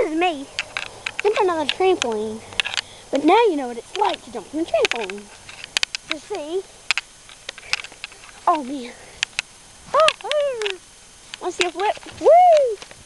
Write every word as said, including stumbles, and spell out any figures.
is me. Jumping on the trampoline. But now you know what it's like to jump on a trampoline. You see? Oh man. Oh, oh. Want to see a flip? Woo!